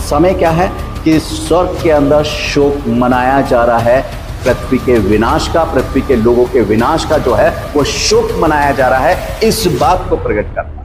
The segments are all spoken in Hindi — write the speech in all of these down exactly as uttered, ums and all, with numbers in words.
समय क्या है कि स्वर्ग के अंदर शोक मनाया जा रहा है, पृथ्वी के विनाश का, पृथ्वी के लोगों के विनाश का जो है वो शोक मनाया जा रहा है, इस बात को प्रकट करता है।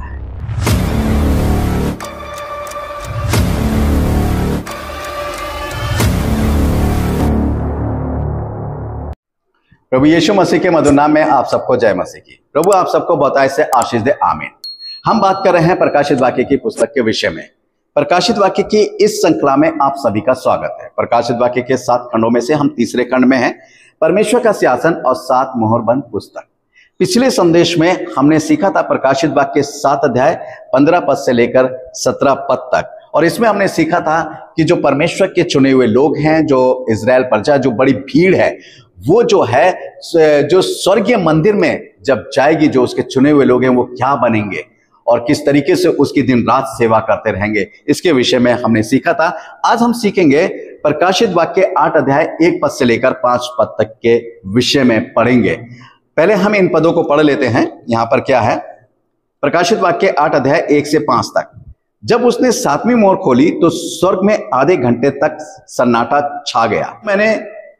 प्रभु यीशु मसीह के मधुर नाम में आप सबको जय मसीह की। प्रभु आप सबको बहुतायत से आशीष दे, आमीन। हम बात कर रहे हैं प्रकाशित वाक्य की पुस्तक के विषय में। प्रकाशित वाक्य की इस श्रृंखला में आप सभी का स्वागत है। प्रकाशित वाक्य के सात खंडों में से हम तीसरे खंड में हैं, परमेश्वर का सिंहासन और सात मोहरबंद पुस्तक। पिछले संदेश में हमने सीखा था प्रकाशित वाक्य सात अध्याय पंद्रह पद से लेकर सत्रह पद तक, और इसमें हमने सीखा था कि जो परमेश्वर के चुने हुए लोग हैं, जो इजराइल प्रजा, जो बड़ी भीड़ है, वो जो है जो स्वर्गीय मंदिर में जब जाएगी, जो उसके चुने हुए लोग हैं वो क्या बनेंगे और किस तरीके से उसकी दिन रात सेवा करते रहेंगे, इसके विषय में हमने सीखा था। आज हम सीखेंगे प्रकाशित वाक्य आठ अध्याय एक पद से लेकर पांच पद तक के विषय में पढ़ेंगे। पहले हम इन पदों को पढ़ लेते हैं। यहां पर क्या है, प्रकाशित वाक्य आठ अध्याय एक से पांच तक। जब उसने सातवीं मोहर खोली तो स्वर्ग में आधे घंटे तक सन्नाटा छा गया। मैंने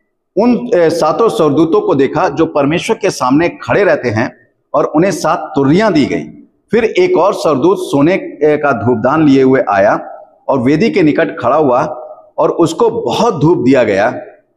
उन सातों स्वर्गदूतों को देखा जो परमेश्वर के सामने खड़े रहते हैं, और उन्हें सात तुरहियां दी गई। फिर एक और स्वर्गदूत सोने का धूपदान लिए हुए आया और वेदी के निकट खड़ा हुआ, और उसको बहुत धूप दिया गया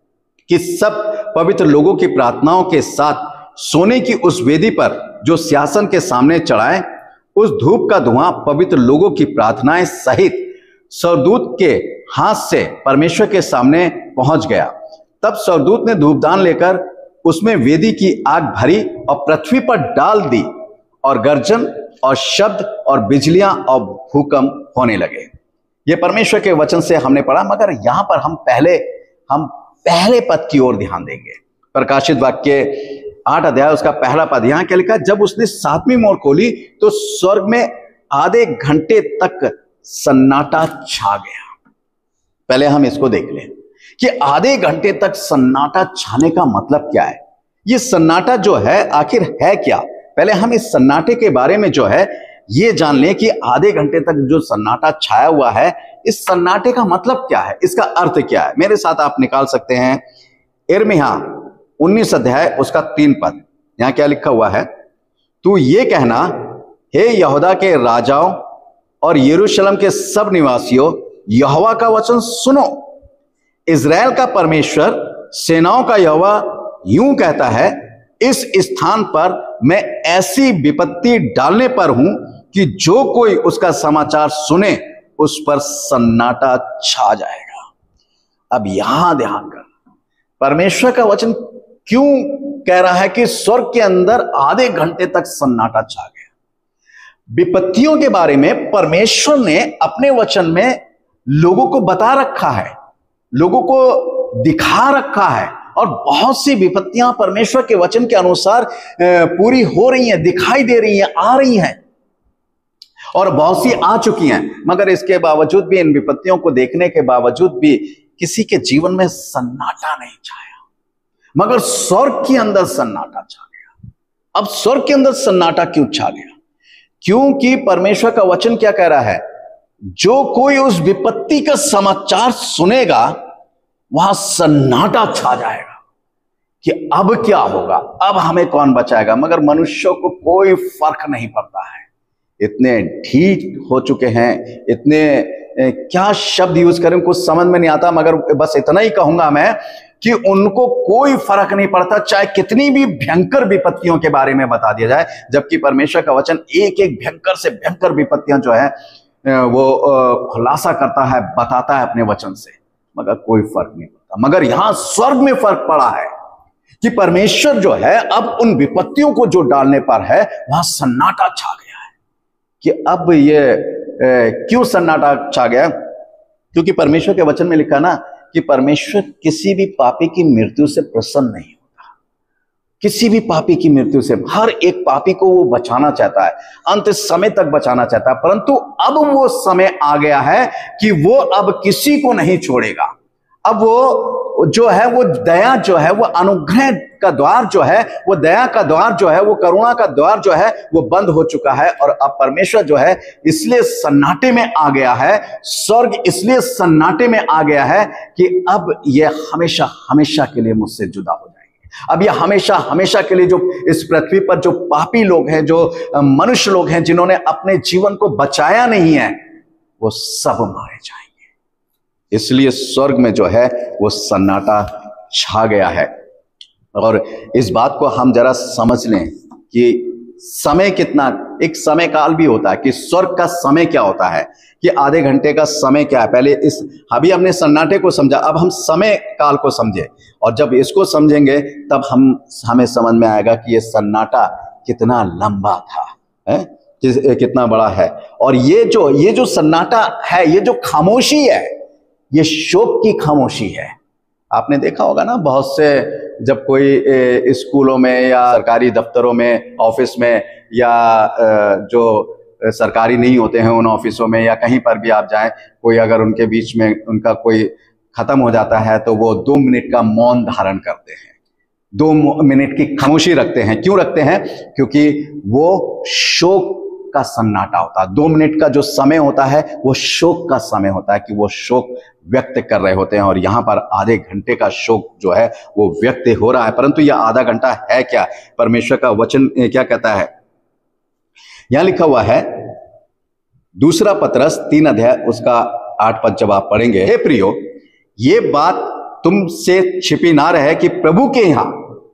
कि सब पवित्र लोगों की प्रार्थनाओं के साथ सोने की उस वेदी पर जो सिंहासन के सामने चढ़ाए। उस धूप का धुआं पवित्र लोगों की प्रार्थनाएं सहित स्वर्गदूत के हाथ से परमेश्वर के सामने पहुंच गया। तब स्वर्गदूत ने धूपदान लेकर उसमें वेदी की आग भरी और पृथ्वी पर डाल दी, और गर्जन और शब्द और बिजलियां और भूकंप होने लगे। ये परमेश्वर के वचन से हमने पढ़ा, मगर यहां पर हम पहले हम पहले पद की ओर ध्यान देंगे। प्रकाशित वाक्य आठ अध्याय उसका पहला पद, यहां क्या लिखा, जब उसने सातवीं मोहर खोली तो स्वर्ग में आधे घंटे तक सन्नाटा छा गया। पहले हम इसको देख लें कि आधे घंटे तक सन्नाटा छाने का मतलब क्या है। ये सन्नाटा जो है आखिर है क्या। पहले हम इस सन्नाटे के बारे में जो है ये जान लें कि आधे घंटे तक जो सन्नाटा छाया हुआ है, इस सन्नाटे का मतलब क्या है, इसका अर्थ क्या है। मेरे साथ आप निकाल सकते हैं यिर्मयाह उन्नीस अध्याय उसका तीन पद। यहां क्या लिखा हुआ है, तू ये कहना, हे यहूदा के राजाओं और यरूशलेम के सब निवासियों, यहोवा का वचन सुनो। इजराइल का परमेश्वर, सेनाओं का यहोवा यूं कहता है, इस स्थान पर मैं ऐसी विपत्ति डालने पर हूं कि जो कोई उसका समाचार सुने उस पर सन्नाटा छा जाएगा। अब यहां ध्यान कर, परमेश्वर का वचन क्यों कह रहा है कि स्वर्ग के अंदर आधे घंटे तक सन्नाटा छा गया। विपत्तियों के बारे में परमेश्वर ने अपने वचन में लोगों को बता रखा है, लोगों को दिखा रखा है, और बहुत सी विपत्तियां परमेश्वर के वचन के अनुसार पूरी हो रही हैं, दिखाई दे रही हैं, आ रही हैं, और बहुत सी आ चुकी हैं। मगर इसके बावजूद भी, इन विपत्तियों को देखने के बावजूद भी किसी के जीवन में सन्नाटा नहीं छाया, मगर स्वर्ग के अंदर सन्नाटा छा गया। अब स्वर्ग के अंदर सन्नाटा क्यों छा गया? क्योंकि परमेश्वर का वचन क्या कह रहा है, जो कोई उस विपत्ति का समाचार सुनेगा वहां सन्नाटा छा जाएगा कि अब क्या होगा, अब हमें कौन बचाएगा। मगर मनुष्यों को कोई फर्क नहीं पड़ता है, इतने ढीठ हो चुके हैं, इतने ए, क्या शब्द यूज करें कुछ समझ में नहीं आता, मगर बस इतना ही कहूंगा मैं कि उनको कोई फर्क नहीं पड़ता, चाहे कितनी भी भयंकर विपत्तियों के बारे में बता दिया जाए। जबकि परमेश्वर का वचन एक एक भयंकर से भयंकर विपत्तियां जो है वो खुलासा करता है, बताता है अपने वचन से, मगर कोई फर्क नहीं पड़ता। मगर यहां स्वर्ग में फर्क पड़ा है कि परमेश्वर जो है अब उन विपत्तियों को जो डालने पर है, वहां सन्नाटा छा गया है। कि अब ये ए, क्यों सन्नाटा छा गया? क्योंकि परमेश्वर के वचन में लिखा ना कि परमेश्वर किसी भी पापी की मृत्यु से प्रसन्न नहीं होता, किसी भी पापी की मृत्यु से। हर एक पापी को वो बचाना चाहता है, अंत समय तक बचाना चाहता है, परंतु अब वो समय आ गया है कि वो अब किसी को नहीं छोड़ेगा। अब वो जो है वो दया जो है वो अनुग्रह का द्वार जो है वो दया का द्वार जो है वो करुणा का द्वार जो है वो बंद हो चुका है। और अब परमेश्वर जो है इसलिए सन्नाटे में आ गया है, स्वर्ग इसलिए सन्नाटे में आ गया है कि अब ये हमेशा हमेशा के लिए मुझसे जुदा हो जाएंगे। अब ये हमेशा हमेशा के लिए जो इस पृथ्वी पर जो पापी लोग हैं, जो मनुष्य लोग हैं जिन्होंने अपने जीवन को बचाया नहीं है, वो सब मारे जाएंगे। इसलिए स्वर्ग में जो है वो सन्नाटा छा गया है। और इस बात को हम जरा समझ लें कि समय कितना, एक समय काल भी होता है कि स्वर्ग का समय क्या होता है, कि आधे घंटे का समय क्या है। पहले इस अभी हमने सन्नाटे को समझा, अब हम समय काल को समझे, और जब इसको समझेंगे तब हम हमें समझ में आएगा कि ये सन्नाटा कितना लंबा था, है? कितना बड़ा है। और ये जो ये जो सन्नाटा है, ये जो खामोशी है, ये शोक की खामोशी है। आपने देखा होगा ना, बहुत से जब कोई स्कूलों में या सरकारी दफ्तरों में, ऑफिस में, या जो सरकारी नहीं होते हैं उन ऑफिसों में, या कहीं पर भी आप जाएं, कोई अगर उनके बीच में उनका कोई खत्म हो जाता है तो वो दो मिनट का मौन धारण करते हैं, दो मिनट की खामोशी रखते हैं। क्यों रखते हैं? क्योंकि वो शोक का सन्नाटा होता है। दो मिनट का जो समय होता है वो शोक का समय होता है, कि वो शोक व्यक्त कर रहे होते हैं। और यहां पर आधे घंटे का शोक जो है वो व्यक्त हो रहा है। परंतु यह आधा घंटा है क्या? परमेश्वर का वचन क्या कहता है? यहां लिखा हुआ है दूसरा पतरस तीन अध्याय उसका आठ पद, जब आप पढ़ेंगे, हे प्रियो, ये बात तुमसे छिपी ना रहे कि प्रभु के यहां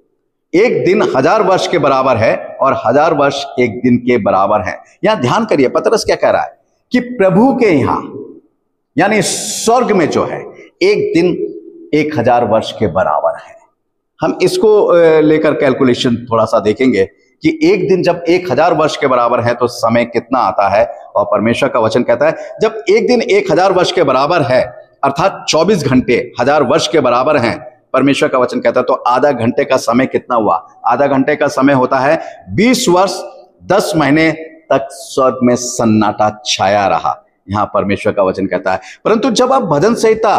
एक दिन हजार वर्ष के बराबर है और हजार वर्ष एक दिन के बराबर है। यहां ध्यान करिए, पतरस क्या कह रहा है कि प्रभु के यहां यानी स्वर्ग में जो है एक दिन एक हजार वर्ष के बराबर है। हम इसको लेकर कैलकुलेशन थोड़ा सा देखेंगे कि एक दिन जब एक हजार वर्ष के बराबर है तो समय कितना आता है। और परमेश्वर का वचन कहता है जब एक दिन एक हजार वर्ष के बराबर है, अर्थात चौबीस घंटे हजार वर्ष के बराबर हैं, परमेश्वर का वचन कहता है, तो आधा घंटे का समय कितना हुआ? आधा घंटे का समय होता है बीस वर्ष दस महीने तक स्वर्ग में सन्नाटा छाया रहा। यहां परमेश्वर का वचन कहता है। परंतु जब आप भजन संहिता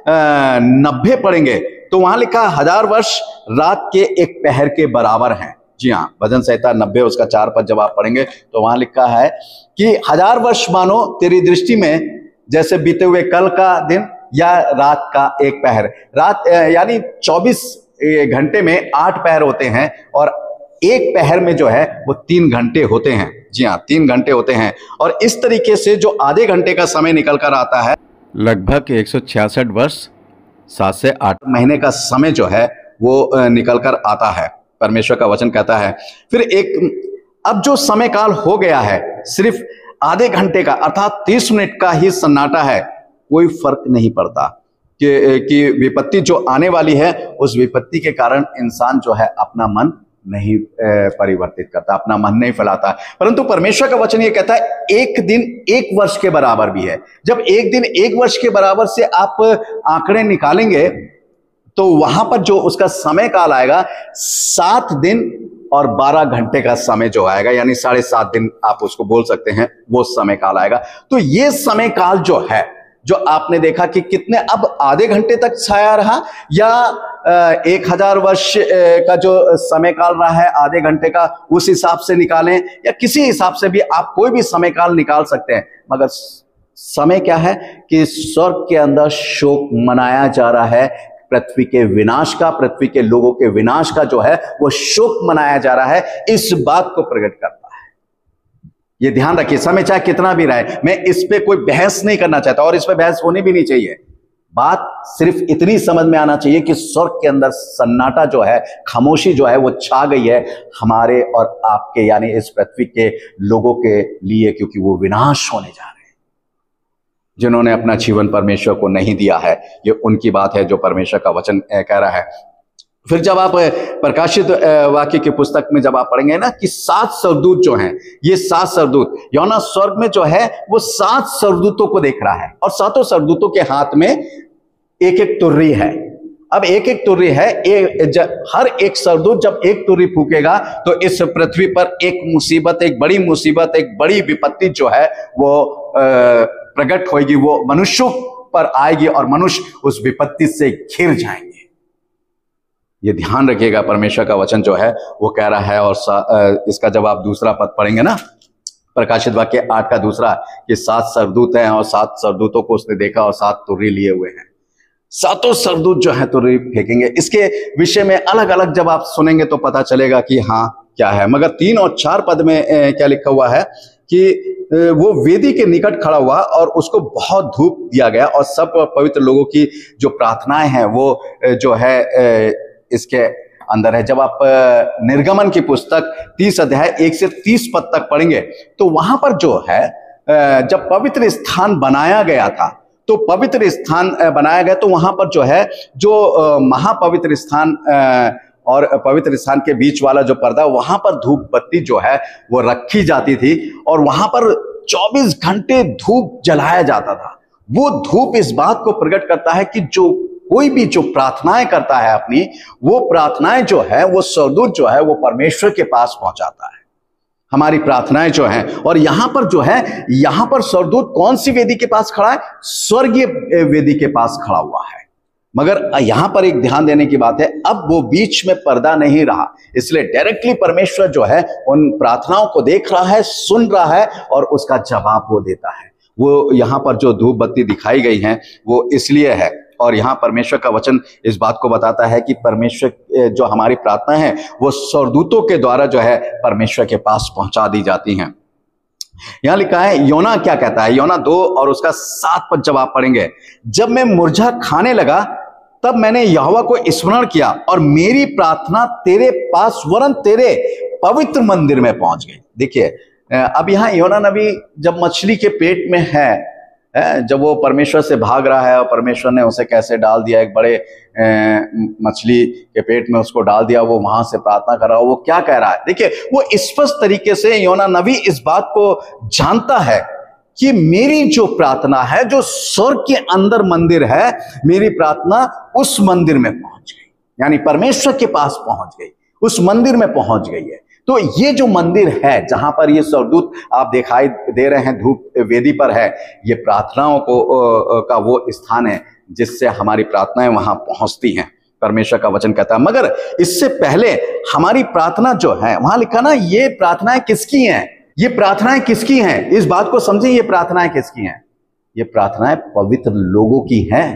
नब्बे पढ़ेंगे तो वहां लिखा हजार वर्ष रात के एक पहर के बराबर हैं। जी हाँ, भजन संहिता नब्बे उसका चार पद जब आप पढ़ेंगे तो वहां लिखा है कि हजार वर्ष मानो तेरी दृष्टि में जैसे बीते हुए कल का दिन या रात का एक पहर। रात यानी चौबीस घंटे में आठ पहर होते हैं और एक पहर में जो है वो तीन घंटे होते हैं। जी हाँ, तीन घंटे होते हैं। और इस तरीके से जो आधे घंटे का समय निकल कर आता है, लगभग एक सौ छियासठ वर्ष सात से आठ महीने का समय जो है वो निकल कर आता है, परमेश्वर का वचन कहता है। फिर एक अब जो समय काल हो गया है सिर्फ आधे घंटे का, अर्थात तीस मिनट का ही सन्नाटा है। कोई फर्क नहीं पड़ता कि, कि विपत्ति जो आने वाली है, उस विपत्ति के कारण इंसान जो है अपना मन नहीं परिवर्तित करता, अपना मन नहीं फैलाता। परंतु परमेश्वर का वचन ये कहता है एक दिन एक वर्ष के बराबर भी है। जब एक दिन एक वर्ष के बराबर से आप आंकड़े निकालेंगे तो वहां पर जो उसका समय काल आएगा, सात दिन और बारह घंटे का समय जो आएगा, यानी साढ़े सात दिन आप उसको बोल सकते हैं, वो समय काल आएगा। तो ये समय काल जो है, जो आपने देखा कि कितने अब आधे घंटे तक छाया रहा या एक हजार वर्ष का जो समय काल रहा है आधे घंटे का, उस हिसाब से निकालें या किसी हिसाब से भी आप कोई भी समय काल निकाल सकते हैं। मगर समय क्या है कि स्वर्ग के अंदर शोक मनाया जा रहा है, पृथ्वी के विनाश का, पृथ्वी के लोगों के विनाश का जो है वो शोक मनाया जा रहा है। इस बात को प्रकट करता है। ये ध्यान रखिए, समय चाहे कितना भी रहे, मैं इस पे कोई बहस नहीं करना चाहता और इस पे बहस होनी भी नहीं चाहिए। बात सिर्फ इतनी समझ में आना चाहिए कि स्वर्ग के अंदर सन्नाटा जो है, खामोशी जो है वो छा गई है हमारे और आपके, यानी इस पृथ्वी के लोगों के लिए, क्योंकि वो विनाश होने जा रहे हैं। जिन्होंने अपना जीवन परमेश्वर को नहीं दिया है, ये उनकी बात है जो परमेश्वर का वचन कह रहा है। फिर जब आप प्रकाशित वाक्य की पुस्तक में जब आप पढ़ेंगे ना कि सात स्वर्गदूत जो हैं, ये सात स्वर्गदूत, यूहन्ना स्वर्ग में जो है वो सात स्वर्गदूतों को देख रहा है और सातों स्वर्गदूतों के हाथ में एक एक तुर्री है। अब एक एक तुर्री है, एक, हर एक स्वर्गदूत जब एक तुर्री फूकेगा तो इस पृथ्वी पर एक मुसीबत, एक बड़ी मुसीबत, एक बड़ी विपत्ति जो है वो प्रकट होगी, वो मनुष्यों पर आएगी और मनुष्य उस विपत्ति से घिर जाएंगे। ये ध्यान रखिएगा, परमेश्वर का वचन जो है वो कह रहा है। और इसका जब आप दूसरा पद पढ़ेंगे ना, प्रकाशित वाक्य आठ का दूसरा, कि सात सरदूत हैं और सात सरदूतों को उसने देखा और सात तुर्री लिए हुए हैं। सातों सरदूत जो है तुर्री फेंकेंगे। इसके विषय में अलग अलग जब आप सुनेंगे तो पता चलेगा कि हाँ क्या है। मगर तीन और चार पद में ए, क्या लिखा हुआ है कि वो वेदी के निकट खड़ा हुआ और उसको बहुत धूप दिया गया, और सब पवित्र लोगों की जो प्रार्थनाएं हैं वो जो है इसके अंदर है। जब आप निर्गमन की पुस्तक तीस अध्याय एक से तीस पद तक पढ़ेंगे तो वहां पर जो है जब पवित्र स्थान बनाया गया था, तो पवित्र स्थान बनाया गया तो वहां पर जो है जो महापवित्र स्थान और पवित्र स्थान के बीच वाला जो पर्दा, वहां पर धूप बत्ती जो है वो रखी जाती थी और वहां पर चौबीस घंटे धूप जलाया जाता था। वो धूप इस बात को प्रकट करता है कि जो कोई भी जो प्रार्थनाएं करता है अपनी, वो प्रार्थनाएं जो है वो सरदूत जो है वो परमेश्वर के पास पहुंचाता है, हमारी प्रार्थनाएं जो हैं। और यहां पर जो है, यहां पर सरदूत कौन सी वेदी के पास खड़ा है? स्वर्गीय वेदी के पास खड़ा हुआ है। मगर यहां पर एक ध्यान देने की बात है, अब वो बीच में पर्दा नहीं रहा, इसलिए डायरेक्टली परमेश्वर जो है उन प्रार्थनाओं को देख रहा है, सुन रहा है और उसका जवाब वो देता है। वो यहां पर जो धूप बत्ती दिखाई गई है वो इसलिए है। और यहाँ परमेश्वर का वचन इस बात को बताता है कि परमेश्वर जो हमारी प्रार्थना है वो स्वर्गदूतों के द्वारा जो है परमेश्वर के पास पहुंचा दी जाती हैं। यहां लिखा है, योना क्या कहता है? योना दो और उसका सात पद जब आप पढ़ेंगे, जब मैं मुरझा खाने लगा तब मैंने यहोवा को स्मरण किया और मेरी प्रार्थना तेरे पास वरन तेरे पवित्र मंदिर में पहुंच गई। देखिए, अब यहाँ योना नबी जब मछली के पेट में है, जब वो परमेश्वर से भाग रहा है और परमेश्वर ने उसे कैसे डाल दिया, एक बड़े मछली के पेट में उसको डाल दिया, वो वहां से प्रार्थना कर रहा है। वो क्या कह रहा है? देखिए, वो स्पष्ट तरीके से योना नबी इस बात को जानता है कि मेरी जो प्रार्थना है, जो स्वर्ग के अंदर मंदिर है, मेरी प्रार्थना उस मंदिर में पहुंच गई, यानी परमेश्वर के पास पहुंच गई, उस मंदिर में पहुंच गई है। तो ये जो मंदिर है जहां पर ये स्वर्गदूत आप दिखाई दे रहे हैं धूप वेदी पर है, ये प्रार्थनाओं को का वो स्थान है जिससे हमारी प्रार्थनाएं वहां पहुंचती हैं, परमेश्वर का वचन कहता है। मगर इससे पहले हमारी प्रार्थना जो है, वहां लिखा ना, ये प्रार्थनाएं किसकी हैं? ये प्रार्थनाएं किसकी हैं? इस बात को समझें, ये प्रार्थनाएं किसकी हैं? ये प्रार्थनाएं पवित्र लोगों की हैं।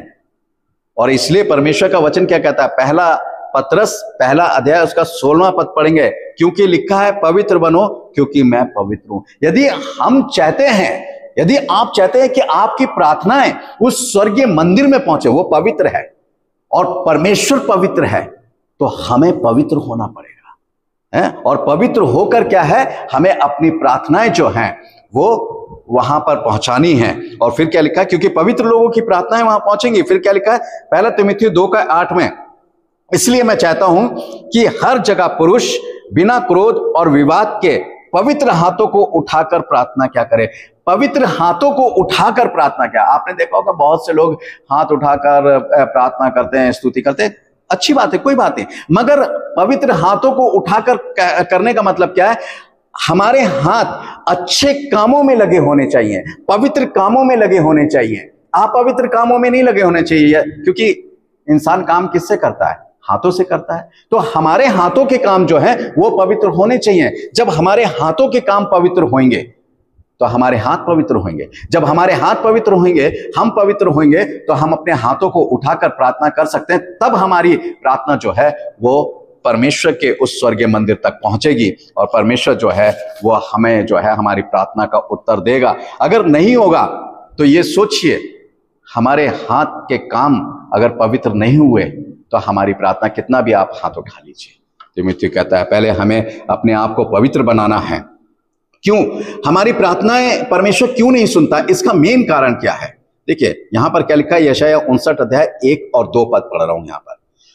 और इसलिए परमेश्वर का वचन क्या कहता है? पहला पत्रस पहला अध्याय उसका सोलहवां पद पढ़ेंगे, क्योंकि लिखा है पवित्र बनो क्योंकि मैं पवित्र हूं। यदि हम चाहते हैं, यदि आप चाहते हैं कि आपकी प्रार्थनाएं उस स्वर्गीय मंदिर में पहुंचे, वो पवित्र है और परमेश्वर पवित्र है, तो हमें पवित्र होना पड़ेगा है? और पवित्र होकर क्या है, हमें अपनी प्रार्थनाएं जो हैं वो वहां पर पहुंचानी है। और फिर क्या लिखा है? क्योंकि पवित्र लोगों की प्रार्थनाएं वहां पहुंचेंगी। फिर क्या लिखा है? पहला तीमुथियुस दो का आठ में, इसलिए मैं चाहता हूं कि हर जगह पुरुष बिना क्रोध और विवाद के पवित्र हाथों को उठाकर प्रार्थना क्या करे। पवित्र हाथों को उठाकर प्रार्थना क्या? आपने देखा होगा बहुत से लोग हाथ उठाकर प्रार्थना करते हैं, स्तुति करते हैं, अच्छी बात है, कोई बात नहीं। मगर पवित्र हाथों को उठाकर करने का मतलब क्या है? हमारे हाथ अच्छे कामों में लगे होने चाहिए, पवित्र कामों में लगे होने चाहिए। आप पवित्र कामों में नहीं लगे होने चाहिए, क्योंकि इंसान काम किससे करता है? हाथों से करता है। तो हमारे हाथों के काम जो है वो पवित्र होने चाहिए। जब हमारे हाथों के काम पवित्र होंगे तो हमारे हाथ पवित्र होंगे। जब हमारे हाथ पवित्र होंगे, हम पवित्र होंगे, तो हम अपने हाथों को उठाकर प्रार्थना कर सकते हैं। तब हमारी प्रार्थना जो है वो परमेश्वर के उस स्वर्गीय मंदिर तक पहुंचेगी और परमेश्वर जो है वो हमें जो है हमारी प्रार्थना का उत्तर देगा। अगर नहीं होगा तो ये सोचिए, हमारे हाथ के काम अगर पवित्र नहीं हुए तो हमारी प्रार्थना, कितना भी आप हाथ उठा लीजिए। तीमुथियुस कहता है पहले हमें अपने आप को पवित्र बनाना है। क्यों हमारी प्रार्थनाएं परमेश्वर क्यों नहीं सुनता? इसका मेन कारण क्या है? देखिए यहां पर क्या लिखा है, यशायाह उनसठ अध्याय एक और दो पद पढ़ रहा हूं यहां पर।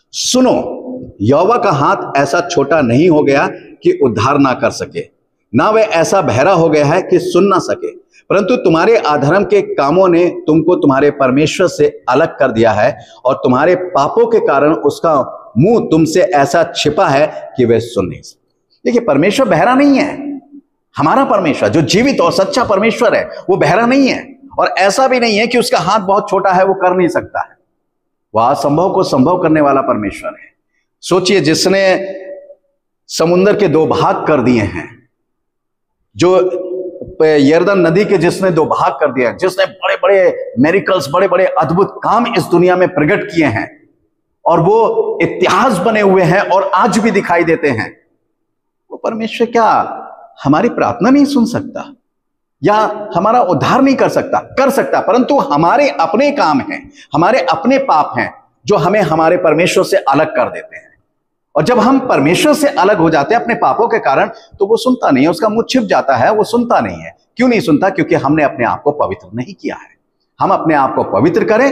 सुनो, यहोवा का हाथ ऐसा छोटा नहीं हो गया कि उद्धार ना कर सके, ना वह ऐसा बहरा हो गया है कि सुन ना सके, परंतु तुम्हारे अधर्म के कामों ने तुमको तुम्हारे परमेश्वर से अलग कर दिया है और तुम्हारे पापों के कारण उसका मुंह तुमसे ऐसा छिपा है कि वह सुन नहीं सकते। देखिए, परमेश्वर बहरा नहीं है। हमारा परमेश्वर जो जीवित और सच्चा परमेश्वर है वो बहरा नहीं है, और ऐसा भी नहीं है कि उसका हाथ बहुत छोटा है, वो कर नहीं सकता है। वह असंभव को संभव करने वाला परमेश्वर है। सोचिए, जिसने समुंदर के दो भाग कर दिए हैं, जो यर्दन नदी के जिसने दो भाग कर दिया, जिसने बड़े बड़े मेरिकल्स, बड़े बड़े अद्भुत काम इस दुनिया में प्रकट किए हैं और वो इतिहास बने हुए हैं और आज भी दिखाई देते हैं, वो परमेश्वर क्या हमारी प्रार्थना नहीं सुन सकता या हमारा उद्धार नहीं कर सकता? कर सकता, परंतु हमारे अपने काम हैं, हमारे अपने पाप हैं जो हमें हमारे परमेश्वर से अलग कर देते हैं। और जब हम परमेश्वर से अलग हो जाते हैं अपने पापों के कारण, तो वो सुनता नहीं है, उसका मुंह छिप जाता है, वो सुनता नहीं है। क्यों नहीं सुनता? क्योंकि हमने अपने आप को पवित्र नहीं किया है। हम अपने आप को पवित्र करें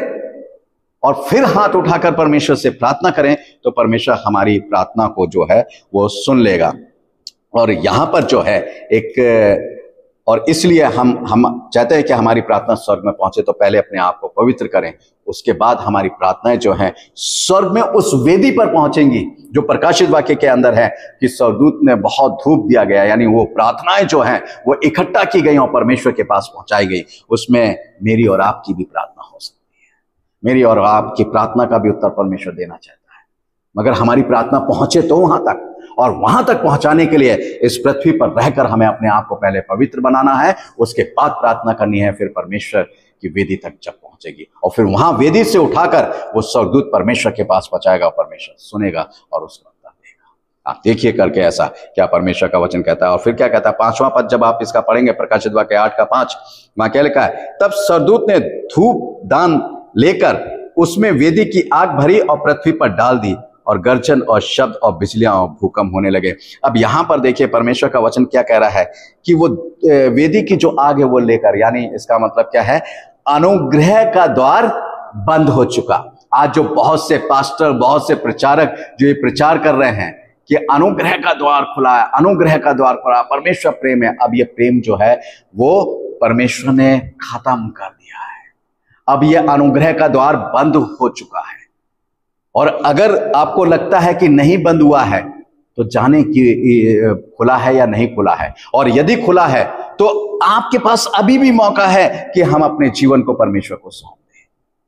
और फिर हाथ उठाकर परमेश्वर से प्रार्थना करें, तो परमेश्वर हमारी प्रार्थना को जो है वो सुन लेगा। और यहां पर जो है एक, और इसलिए हम हम चाहते हैं कि हमारी प्रार्थना स्वर्ग में पहुंचे, तो पहले अपने आप को पवित्र करें, उसके बाद हमारी प्रार्थनाएं जो हैं स्वर्ग में उस वेदी पर पहुंचेंगी जो प्रकाशित वाक्य के अंदर है कि स्वर्गदूत ने बहुत धूप दिया गया, यानी वो प्रार्थनाएं जो हैं वो इकट्ठा की गई और परमेश्वर के पास पहुंचाई गई। उसमें मेरी और आपकी भी प्रार्थना हो सकती है, मेरी और आपकी प्रार्थना का भी उत्तर परमेश्वर देना चाहता है, मगर हमारी प्रार्थना पहुंचे तो वहां तक। और वहां तक पहुंचाने के लिए इस पृथ्वी पर रहकर हमें अपने आप को पहले पवित्र बनाना है, उसके बाद प्रार्थना करनी है, फिर परमेश्वर की वेदी तक जब पहुंचेगी और फिर वहां वेदी से उठाकर वो स्वर्गदूत परमेश्वर के पास पहुंचाएगा, परमेश्वर सुनेगा और उसका उत्तर देगा। आप देखिए करके ऐसा क्या परमेश्वर का वचन कहता है। और फिर क्या कहता है, पांचवां पद जब आप इसका पढ़ेंगे, प्रकाशित वाक्य आठ का पांच, वहां क्या लिखा है, तब स्वर्गदूत ने धूप दान लेकर उसमें वेदी की आग भरी और पृथ्वी पर डाल दी और गर्जन और शब्द और बिजलियां और भूकंप होने लगे। अब यहां पर देखिए परमेश्वर का वचन क्या कह रहा है कि वो वेदी की जो आग है वो लेकर, यानी इसका मतलब क्या है, अनुग्रह का द्वार बंद हो चुका। आज जो बहुत से पास्टर, बहुत से प्रचारक जो ये प्रचार कर रहे हैं कि अनुग्रह का द्वार खुला है, अनुग्रह का द्वार खुला, परमेश्वर प्रेम है, अब ये प्रेम जो है वो परमेश्वर ने खत्म कर दिया है। अब ये अनुग्रह का द्वार बंद हो चुका है। और अगर आपको लगता है कि नहीं बंद हुआ है, तो जाने कि खुला है या नहीं खुला है, और यदि खुला है तो आपके पास अभी भी मौका है कि हम अपने जीवन को परमेश्वर को सौंप दें।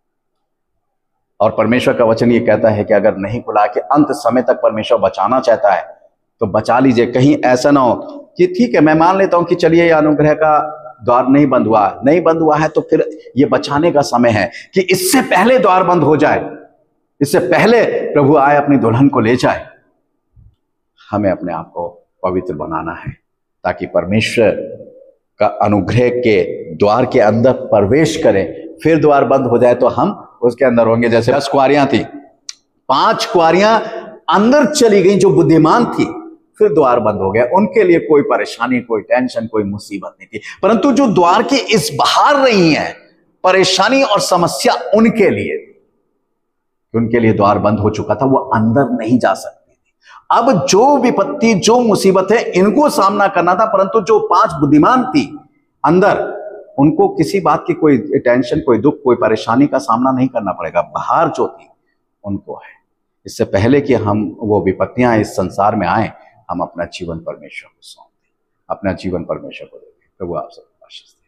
और परमेश्वर का वचन ये कहता है कि अगर नहीं खुला, कि अंत समय तक परमेश्वर बचाना चाहता है, तो बचा लीजिए। कहीं ऐसा ना हो कि ठीक है, मैं मान लेता हूं कि चलिए ये अनुग्रह का द्वार नहीं बंद हुआ, नहीं बंद हुआ है, तो फिर ये बचाने का समय है कि इससे पहले द्वार बंद हो जाए, इससे पहले प्रभु आए अपनी दुल्हन को ले जाए। हमें अपने आप को पवित्र बनाना है ताकि परमेश्वर का अनुग्रह के द्वार के अंदर प्रवेश करें। फिर द्वार बंद हो जाए तो हम उसके अंदर होंगे। जैसे दस कुआरियां थी, पांच कुआरियां अंदर चली गई जो बुद्धिमान थी, फिर द्वार बंद हो गया। उनके लिए कोई परेशानी, कोई टेंशन, कोई मुसीबत नहीं थी। परंतु जो द्वार के इस बाहर रही हैं, परेशानी और समस्या उनके लिए, उनके लिए द्वार बंद हो चुका था, वो अंदर नहीं जा सकती थी। अब जो विपत्ति, जो मुसीबत है, इनको सामना करना था, परंतु जो पांच बुद्धिमान थी अंदर, उनको किसी बात की कोई टेंशन, कोई दुख, कोई परेशानी का सामना नहीं करना पड़ेगा। बाहर जो थी उनको है। इससे पहले कि हम वो विपत्तियां इस संसार में आए, हम अपना जीवन परमेश्वर को सौंप दें, अपना जीवन परमेश्वर को दें। प्रभु आप सबको आशीष दे।